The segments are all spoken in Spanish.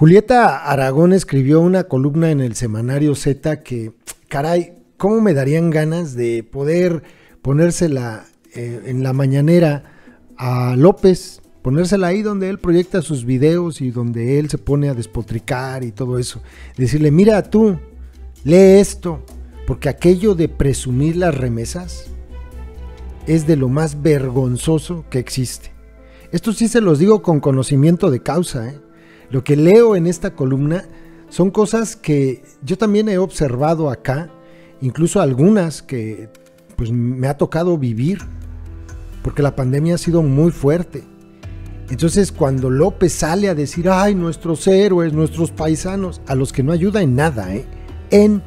Julieta Aragón escribió una columna en el semanario Z que, caray, cómo me darían ganas de poder ponérsela en la mañanera a López, ponérsela ahí donde él proyecta sus videos y donde él se pone a despotricar y todo eso. Decirle, mira tú, lee esto, porque aquello de presumir las remesas es de lo más vergonzoso que existe. Esto sí se los digo con conocimiento de causa, ¿eh? Lo que leo en esta columna son cosas que yo también he observado acá, incluso algunas que pues me ha tocado vivir, porque la pandemia ha sido muy fuerte. Entonces cuando López sale a decir, ay, nuestros héroes, nuestros paisanos, a los que no ayuda en nada, en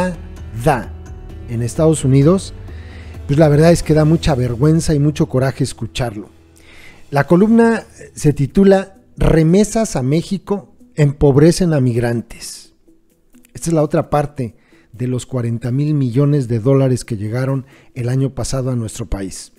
nada, en Estados Unidos, pues la verdad es que da mucha vergüenza y mucho coraje escucharlo. La columna se titula Remesas a México empobrecen a migrantes. Esta es la otra parte de los 40,000 millones de dólares que llegaron el año pasado a nuestro país.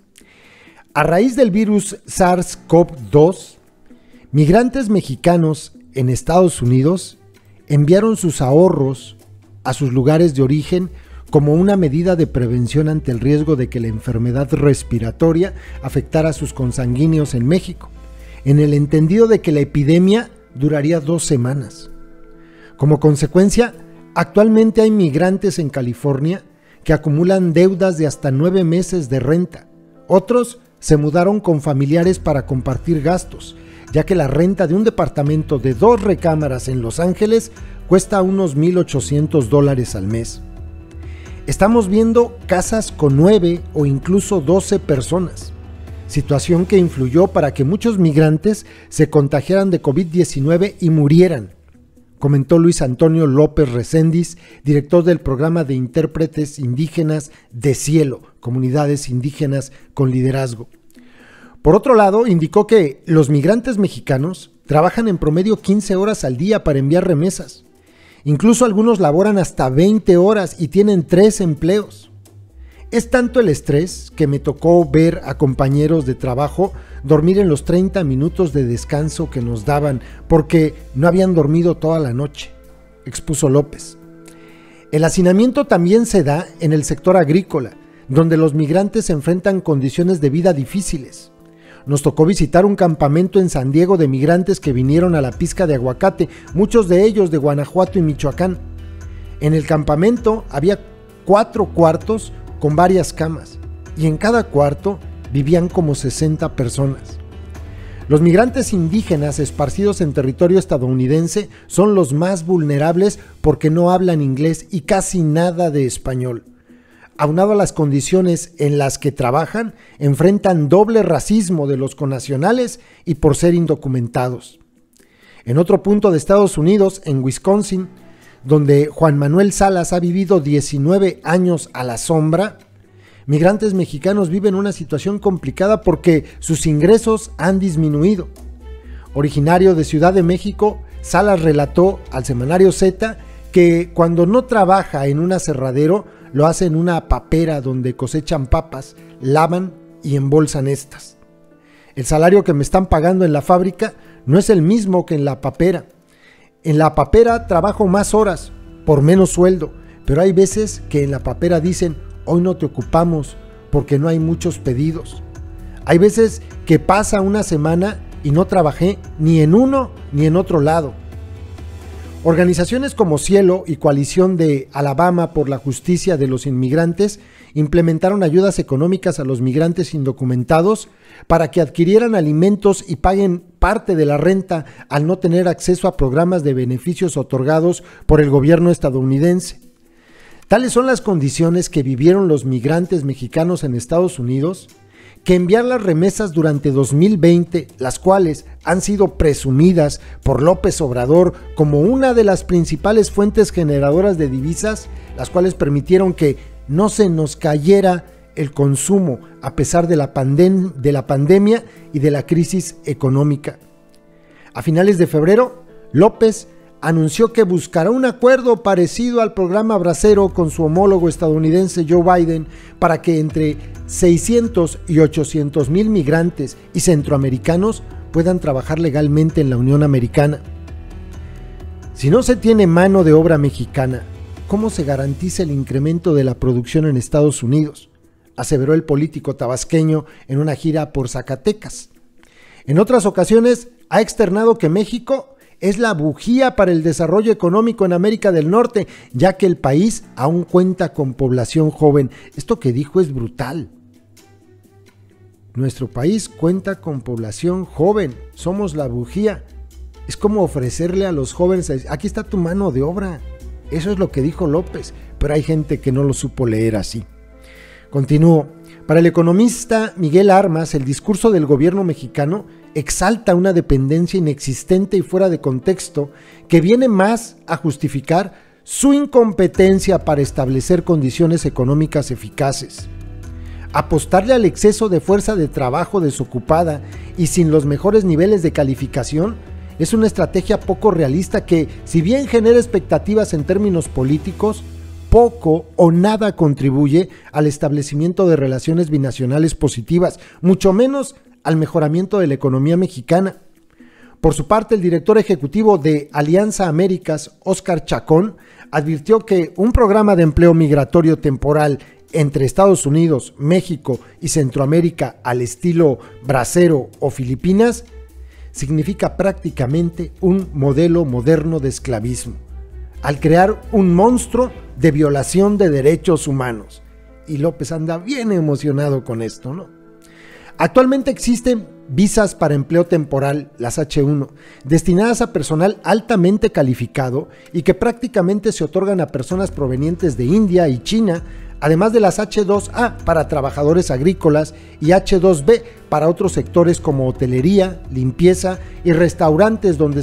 A raíz del virus SARS-CoV-2, migrantes mexicanos en Estados Unidos enviaron sus ahorros a sus lugares de origen como una medida de prevención ante el riesgo de que la enfermedad respiratoria afectara a sus consanguíneos en México, en el entendido de que la epidemia duraría 2 semanas. Como consecuencia, actualmente hay migrantes en California que acumulan deudas de hasta 9 meses de renta. Otros se mudaron con familiares para compartir gastos, ya que la renta de un departamento de 2 recámaras en Los Ángeles cuesta unos $1,800 al mes. Estamos viendo casas con 9 o incluso 12 personas, situación que influyó para que muchos migrantes se contagiaran de COVID-19 y murieran, comentó Luis Antonio López Recendis, director del programa de intérpretes indígenas de Cielo, comunidades indígenas con liderazgo. Por otro lado, indicó que los migrantes mexicanos trabajan en promedio 15 horas al día para enviar remesas. Incluso algunos laboran hasta 20 horas y tienen 3 empleos. Es tanto el estrés que me tocó ver a compañeros de trabajo dormir en los 30 minutos de descanso que nos daban porque no habían dormido toda la noche, expuso López. El hacinamiento también se da en el sector agrícola, donde los migrantes enfrentan condiciones de vida difíciles. Nos tocó visitar un campamento en San Diego de migrantes que vinieron a la pizca de aguacate, muchos de ellos de Guanajuato y Michoacán. En el campamento había 4 cuartos con varias camas, y en cada cuarto vivían como 60 personas. Los migrantes indígenas esparcidos en territorio estadounidense son los más vulnerables porque no hablan inglés y casi nada de español. Aunado a las condiciones en las que trabajan, enfrentan doble racismo de los connacionales y por ser indocumentados. En otro punto de Estados Unidos, en Wisconsin, donde Juan Manuel Salas ha vivido 19 años a la sombra, migrantes mexicanos viven una situación complicada porque sus ingresos han disminuido. Originario de Ciudad de México, Salas relató al semanario Z que cuando no trabaja en un aserradero, lo hace en una papera donde cosechan papas, lavan y embolsan estas. El salario que me están pagando en la fábrica no es el mismo que en la papera. En la papera trabajo más horas, por menos sueldo, pero hay veces que en la papera dicen, hoy no te ocupamos porque no hay muchos pedidos. Hay veces que pasa una semana y no trabajé ni en uno ni en otro lado. Organizaciones como Cielo y Coalición de Alabama por la Justicia de los Inmigrantes implementaron ayudas económicas a los migrantes indocumentados para que adquirieran alimentos y paguen parte de la renta al no tener acceso a programas de beneficios otorgados por el gobierno estadounidense. Tales son las condiciones que vivieron los migrantes mexicanos en Estados Unidos, que enviar las remesas durante 2020, las cuales han sido presumidas por López Obrador como una de las principales fuentes generadoras de divisas, las cuales permitieron que no se nos cayera el consumo a pesar de la pandemia y de la crisis económica. A finales de febrero, López anunció que buscará un acuerdo parecido al programa Bracero con su homólogo estadounidense Joe Biden para que entre 600 y 800 mil migrantes y centroamericanos puedan trabajar legalmente en la Unión Americana. Si no se tiene mano de obra mexicana, ¿cómo se garantiza el incremento de la producción en Estados Unidos?, aseveró el político tabasqueño en una gira por Zacatecas. En otras ocasiones ha externado que México es la bujía para el desarrollo económico en América del Norte, ya que el país aún cuenta con población joven. Esto que dijo es brutal. Nuestro país cuenta con población joven, somos la bujía. Es como ofrecerle a los jóvenes, aquí está tu mano de obra. Eso es lo que dijo López, pero hay gente que no lo supo leer así. Continúo. Para el economista Miguel Armas, el discurso del gobierno mexicano exalta una dependencia inexistente y fuera de contexto que viene más a justificar su incompetencia para establecer condiciones económicas eficaces. Apostarle al exceso de fuerza de trabajo desocupada y sin los mejores niveles de calificación es una estrategia poco realista que, si bien genera expectativas en términos políticos, poco o nada contribuye al establecimiento de relaciones binacionales positivas, mucho menos al mejoramiento de la economía mexicana. Por su parte, el director ejecutivo de Alianza Américas, Óscar Chacón, advirtió que un programa de empleo migratorio temporal entre Estados Unidos, México y Centroamérica al estilo bracero o Filipinas significa prácticamente un modelo moderno de esclavismo, al crear un monstruo de violación de derechos humanos. Y López anda bien emocionado con esto, ¿no? Actualmente existen visas para empleo temporal, las H1, destinadas a personal altamente calificado y que prácticamente se otorgan a personas provenientes de India y China, además de las H2A para trabajadores agrícolas y H2B para otros sectores como hotelería, limpieza y restaurantes donde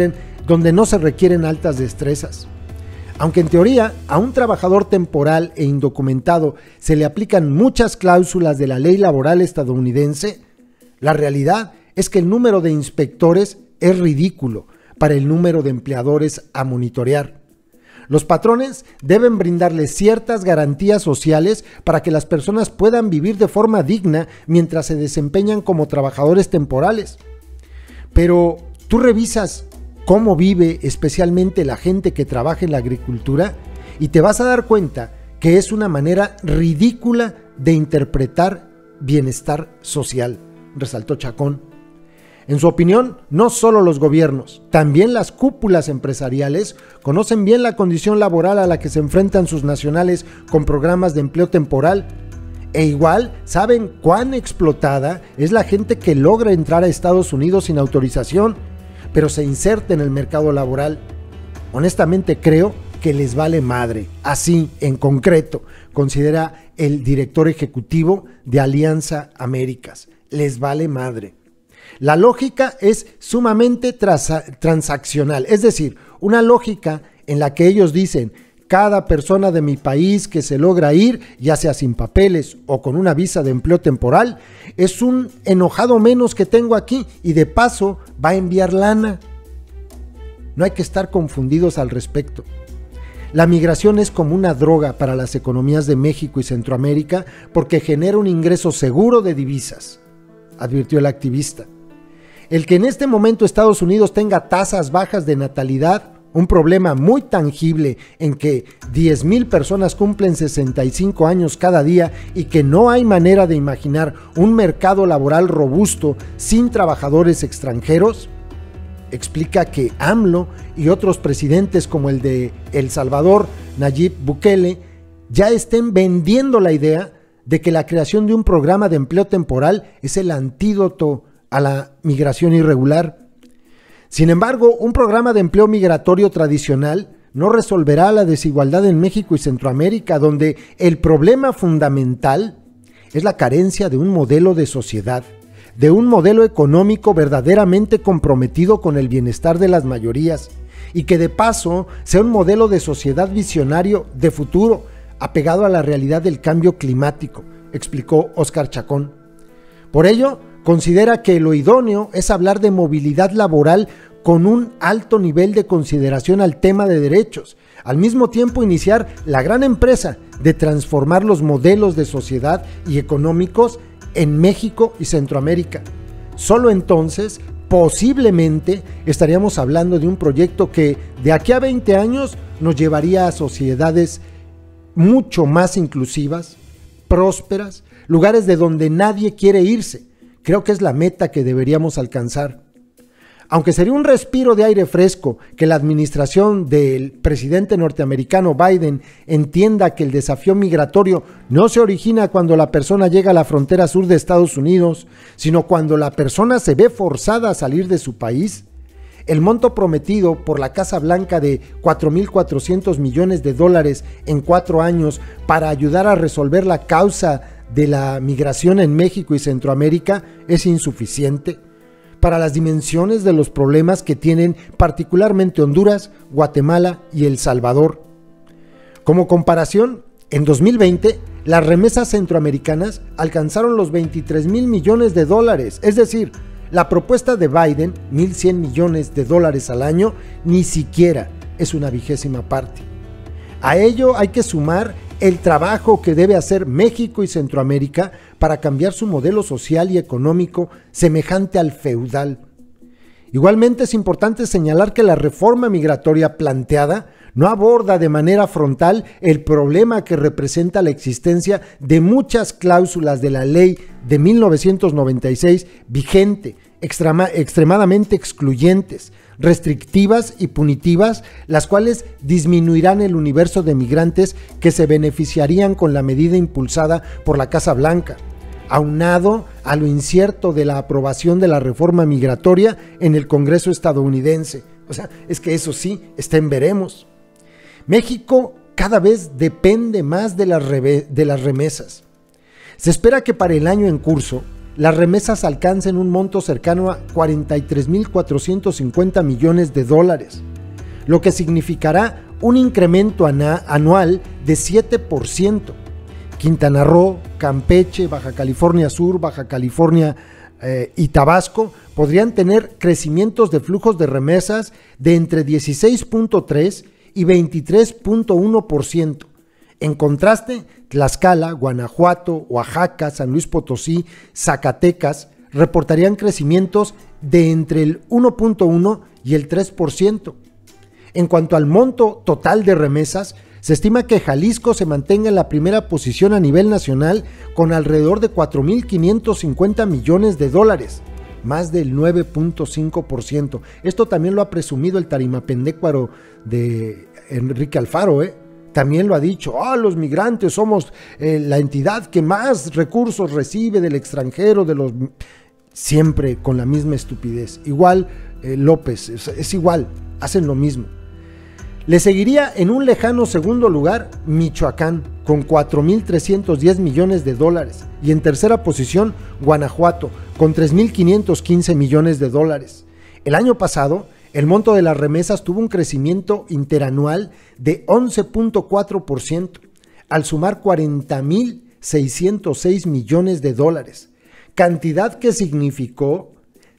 no se requieren altas destrezas. Aunque en teoría a un trabajador temporal e indocumentado se le aplican muchas cláusulas de la ley laboral estadounidense, la realidad es que el número de inspectores es ridículo para el número de empleadores a monitorear. Los patrones deben brindarles ciertas garantías sociales para que las personas puedan vivir de forma digna mientras se desempeñan como trabajadores temporales. Pero tú revisas cómo vive especialmente la gente que trabaja en la agricultura y te vas a dar cuenta que es una manera ridícula de interpretar bienestar social, resaltó Chacón. En su opinión, no solo los gobiernos, también las cúpulas empresariales conocen bien la condición laboral a la que se enfrentan sus nacionales con programas de empleo temporal, e igual saben cuán explotada es la gente que logra entrar a Estados Unidos sin autorización, pero se inserta en el mercado laboral. Honestamente creo que les vale madre, así en concreto, considera el director ejecutivo de Alianza Américas. Les vale madre. La lógica es sumamente transaccional, es decir, una lógica en la que ellos dicen: cada persona de mi país que se logra ir, ya sea sin papeles o con una visa de empleo temporal, es un enojado menos que tengo aquí y de paso va a enviar lana. No hay que estar confundidos al respecto. La migración es como una droga para las economías de México y Centroamérica porque genera un ingreso seguro de divisas, advirtió el activista. El que en este momento Estados Unidos tenga tasas bajas de natalidad, un problema muy tangible en que 10,000 personas cumplen 65 años cada día y que no hay manera de imaginar un mercado laboral robusto sin trabajadores extranjeros, explica que AMLO y otros presidentes como el de El Salvador, Nayib Bukele, ya estén vendiendo la idea de que la creación de un programa de empleo temporal es el antídoto a la migración irregular. Sin embargo, un programa de empleo migratorio tradicional no resolverá la desigualdad en México y Centroamérica, donde el problema fundamental es la carencia de un modelo de sociedad, de un modelo económico verdaderamente comprometido con el bienestar de las mayorías y que de paso sea un modelo de sociedad visionario de futuro, apegado a la realidad del cambio climático, explicó Óscar Chacón. Por ello, considera que lo idóneo es hablar de movilidad laboral con un alto nivel de consideración al tema de derechos, al mismo tiempo iniciar la gran empresa de transformar los modelos de sociedad y económicos en México y Centroamérica. Solo entonces posiblemente estaríamos hablando de un proyecto que de aquí a 20 años nos llevaría a sociedades mucho más inclusivas, prósperas, lugares de donde nadie quiere irse. Creo que es la meta que deberíamos alcanzar. Aunque sería un respiro de aire fresco que la administración del presidente norteamericano Biden entienda que el desafío migratorio no se origina cuando la persona llega a la frontera sur de Estados Unidos, sino cuando la persona se ve forzada a salir de su país, el monto prometido por la Casa Blanca de $4,400 millones en 4 años para ayudar a resolver la causa de la migración en México y Centroamérica es insuficiente para las dimensiones de los problemas que tienen particularmente Honduras, Guatemala y El Salvador. Como comparación, en 2020 las remesas centroamericanas alcanzaron los $23,000 millones, es decir, la propuesta de Biden, $1,100 millones al año, ni siquiera es una 20ª parte. A ello hay que sumar el trabajo que debe hacer México y Centroamérica para cambiar su modelo social y económico semejante al feudal. Igualmente es importante señalar que la reforma migratoria planteada no aborda de manera frontal el problema que representa la existencia de muchas cláusulas de la ley de 1996 vigente, extremadamente excluyentes, restrictivas y punitivas, las cuales disminuirán el universo de migrantes que se beneficiarían con la medida impulsada por la Casa Blanca, aunado a lo incierto de la aprobación de la reforma migratoria en el Congreso estadounidense. O sea, es que eso sí, está en veremos. México cada vez depende más de las remesas. Se espera que para el año en curso, las remesas alcancen un monto cercano a $43,450 millones, lo que significará un incremento anual de 7%. Quintana Roo, Campeche, Baja California Sur, Baja California y Tabasco podrían tener crecimientos de flujos de remesas de entre 16.3 y 23.1%. En contraste, Tlaxcala, Guanajuato, Oaxaca, San Luis Potosí, Zacatecas reportarían crecimientos de entre el 1.1 y el 3%. En cuanto al monto total de remesas, se estima que Jalisco se mantenga en la primera posición a nivel nacional con alrededor de $4,550 millones, más del 9.5%. Esto también lo ha presumido el tarimapendécuaro de Enrique Alfaro, También lo ha dicho, los migrantes somos la entidad que más recursos recibe del extranjero, siempre con la misma estupidez. Igual López, es igual, hacen lo mismo. Le seguiría en un lejano segundo lugar Michoacán, con $4,310 millones, y en tercera posición Guanajuato, con $3,515 millones. El año pasado, el monto de las remesas tuvo un crecimiento interanual de 11.4%, al sumar $40,606 millones, cantidad que significó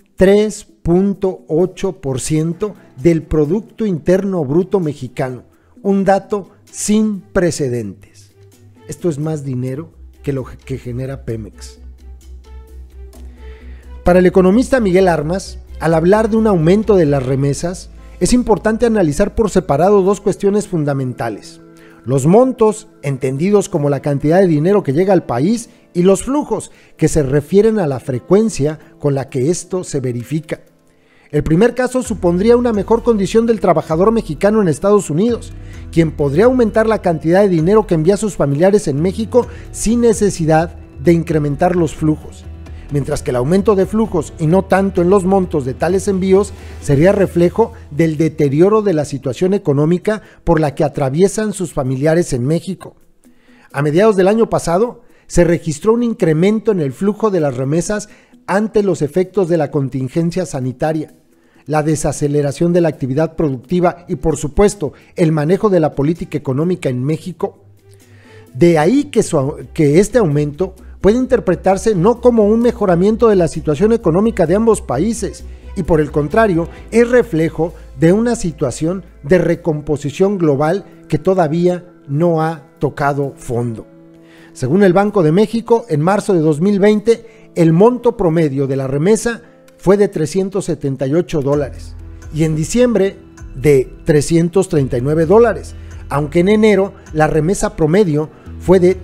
3.8% del Producto Interno Bruto mexicano, un dato sin precedentes. Esto es más dinero que lo que genera Pemex. Para el economista Miguel Armas, al hablar de un aumento de las remesas, es importante analizar por separado dos cuestiones fundamentales: los montos, entendidos como la cantidad de dinero que llega al país, y los flujos, que se refieren a la frecuencia con la que esto se verifica. El primer caso supondría una mejor condición del trabajador mexicano en Estados Unidos, quien podría aumentar la cantidad de dinero que envía a sus familiares en México sin necesidad de incrementar los flujos. Mientras que el aumento de flujos, y no tanto en los montos de tales envíos, sería reflejo del deterioro de la situación económica por la que atraviesan sus familiares en México. A mediados del año pasado, se registró un incremento en el flujo de las remesas ante los efectos de la contingencia sanitaria, la desaceleración de la actividad productiva y, por supuesto, el manejo de la política económica en México. De ahí que este aumento puede interpretarse no como un mejoramiento de la situación económica de ambos países, y por el contrario, es reflejo de una situación de recomposición global que todavía no ha tocado fondo. Según el Banco de México, en marzo de 2020, el monto promedio de la remesa fue de $378 y en diciembre de $339, aunque en enero la remesa promedio fue de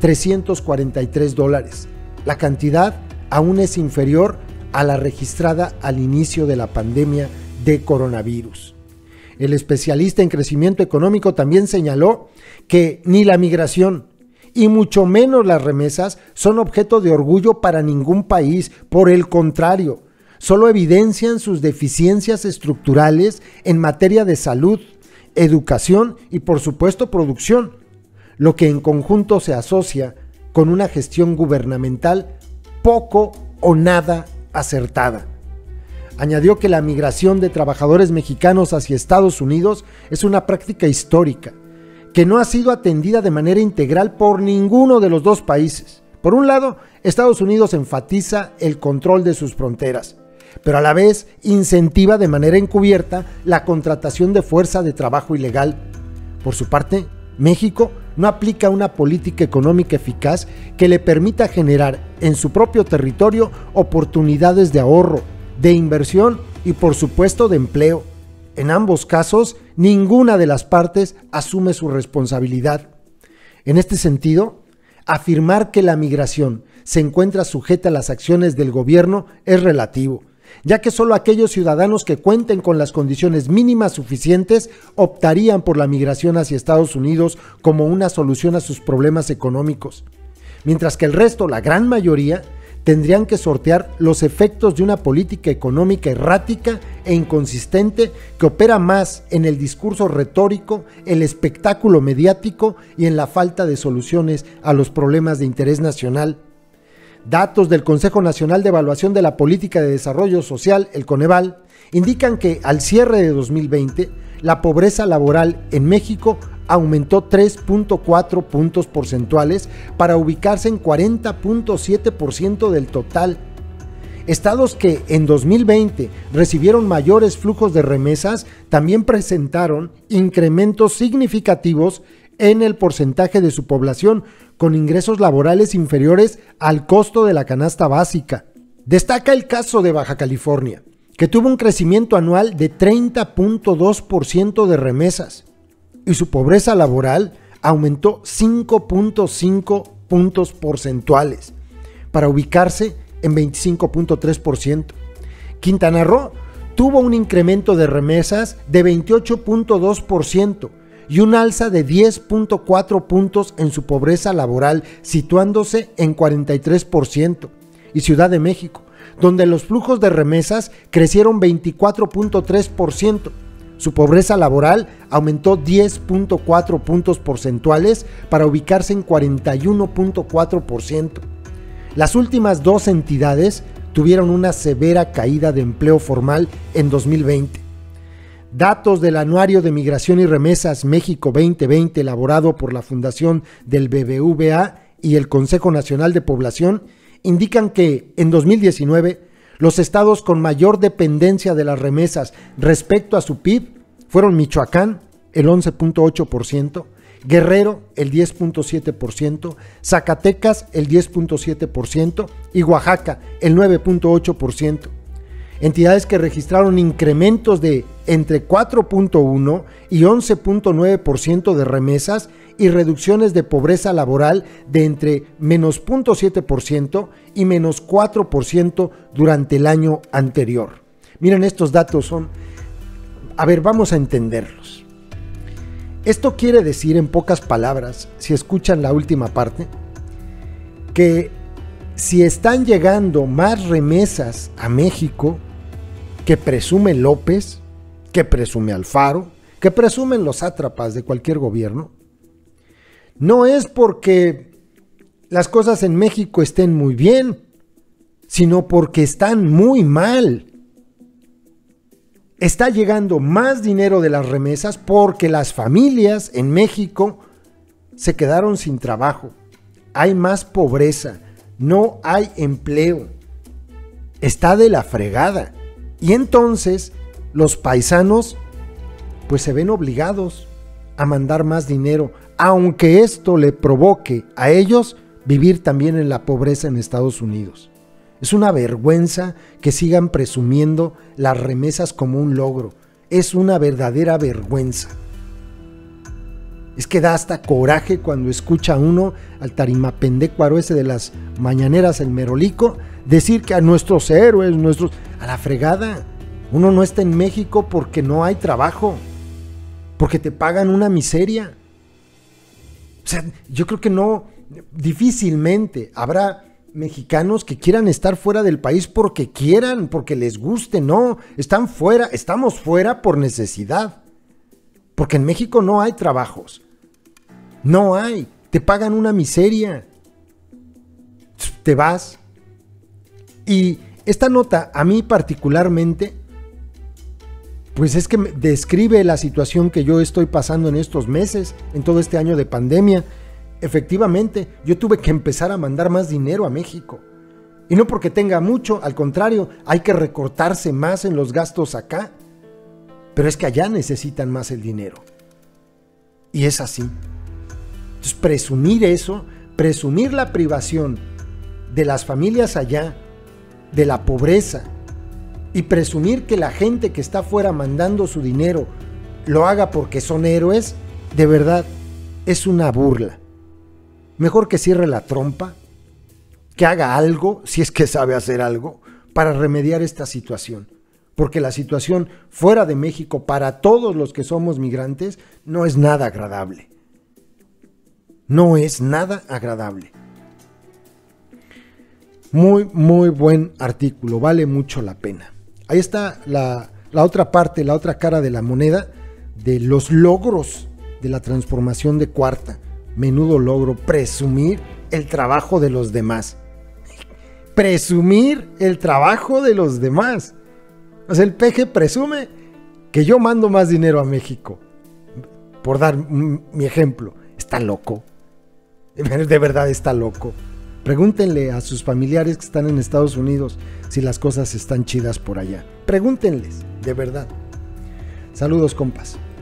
$343. La cantidad aún es inferior a la registrada al inicio de la pandemia de coronavirus. El especialista en crecimiento económico también señaló que ni la migración y mucho menos las remesas son objeto de orgullo para ningún país. Por el contrario, solo evidencian sus deficiencias estructurales en materia de salud, educación y por supuesto producción, lo que en conjunto se asocia con una gestión gubernamental poco o nada acertada. Añadió que la migración de trabajadores mexicanos hacia Estados Unidos es una práctica histórica, que no ha sido atendida de manera integral por ninguno de los dos países. Por un lado, Estados Unidos enfatiza el control de sus fronteras, pero a la vez incentiva de manera encubierta la contratación de fuerza de trabajo ilegal. Por su parte, México no aplica una política económica eficaz que le permita generar en su propio territorio oportunidades de ahorro, de inversión y por supuesto de empleo. En ambos casos, ninguna de las partes asume su responsabilidad. En este sentido, afirmar que la migración se encuentra sujeta a las acciones del gobierno es relativo, ya que solo aquellos ciudadanos que cuenten con las condiciones mínimas suficientes optarían por la migración hacia Estados Unidos como una solución a sus problemas económicos, mientras que el resto, la gran mayoría, tendrían que sortear los efectos de una política económica errática e inconsistente que opera más en el discurso retórico, el espectáculo mediático y en la falta de soluciones a los problemas de interés nacional. Datos del Consejo Nacional de Evaluación de la Política de Desarrollo Social, el Coneval, indican que al cierre de 2020, la pobreza laboral en México aumentó 3.4 puntos porcentuales para ubicarse en 40.7% del total. Estados que en 2020 recibieron mayores flujos de remesas también presentaron incrementos significativos en el porcentaje de su población con ingresos laborales inferiores al costo de la canasta básica. Destaca el caso de Baja California, que tuvo un crecimiento anual de 30.2% de remesas y su pobreza laboral aumentó 5.5 puntos porcentuales para ubicarse en 25.3%. Quintana Roo tuvo un incremento de remesas de 28.2% y un alza de 10.4 puntos en su pobreza laboral, situándose en 43%. Y Ciudad de México, donde los flujos de remesas crecieron 24.3%. Su pobreza laboral aumentó 10.4 puntos porcentuales para ubicarse en 41.4%. Las últimas dos entidades tuvieron una severa caída de empleo formal en 2020. Datos del Anuario de Migración y Remesas México 2020, elaborado por la Fundación del BBVA y el Consejo Nacional de Población, indican que en 2019 los estados con mayor dependencia de las remesas respecto a su PIB fueron Michoacán, el 11.8%, Guerrero, el 10.7%, Zacatecas, el 10.7% y Oaxaca, el 9.8%. Entidades que registraron incrementos de entre 4.1 y 11.9% de remesas y reducciones de pobreza laboral de entre menos 0.7% y menos 4% durante el año anterior. Miren, estos datos son... A ver, vamos a entenderlos. Esto quiere decir, en pocas palabras, si escuchan la última parte, que si están llegando más remesas a México que presume López, que presume Alfaro, que presumen los sátrapas de cualquier gobierno, no es porque las cosas en México estén muy bien, sino porque están muy mal. Está llegando más dinero de las remesas porque las familias en México se quedaron sin trabajo. Hay más pobreza, no hay empleo. Está de la fregada. Y entonces los paisanos pues se ven obligados a mandar más dinero, aunque esto le provoque a ellos vivir también en la pobreza en Estados Unidos. Es una vergüenza que sigan presumiendo las remesas como un logro. Es una verdadera vergüenza. Es que da hasta coraje cuando escucha uno al tarimapendecuaro ese de las mañaneras, el merolico, decir que a nuestros héroes, a la fregada. Uno no está en México porque no hay trabajo, porque te pagan una miseria. O sea, yo creo que no, difícilmente habrá mexicanos que quieran estar fuera del país porque quieran, porque les guste. No, están fuera, estamos fuera por necesidad. Porque en México no hay trabajos. No hay, te pagan una miseria. Te vas. Y esta nota, a mí particularmente, pues es que describe la situación que yo estoy pasando en estos meses, en todo este año de pandemia. Efectivamente, yo tuve que empezar a mandar más dinero a México. Y no porque tenga mucho, al contrario, hay que recortarse más en los gastos acá. Pero es que allá necesitan más el dinero. Y es así. Entonces, presumir eso, presumir la privación de las familias allá, de la pobreza, y presumir que la gente que está afuera mandando su dinero lo haga porque son héroes, de verdad, es una burla. Mejor que cierre la trompa, que haga algo, si es que sabe hacer algo, para remediar esta situación. Porque la situación fuera de México para todos los que somos migrantes no es nada agradable. No es nada agradable. Muy, muy buen artículo, vale mucho la pena. Ahí está la otra parte, la otra cara de la moneda de los logros de la transformación de Cuarta. Menudo logro, presumir el trabajo de los demás. Presumir el trabajo de los demás. O sea, el peje presume que yo mando más dinero a México. Por dar mi ejemplo. Está loco. De verdad está loco. Pregúntenle a sus familiares que están en Estados Unidos si las cosas están chidas por allá. Pregúntenles, de verdad. Saludos, compas.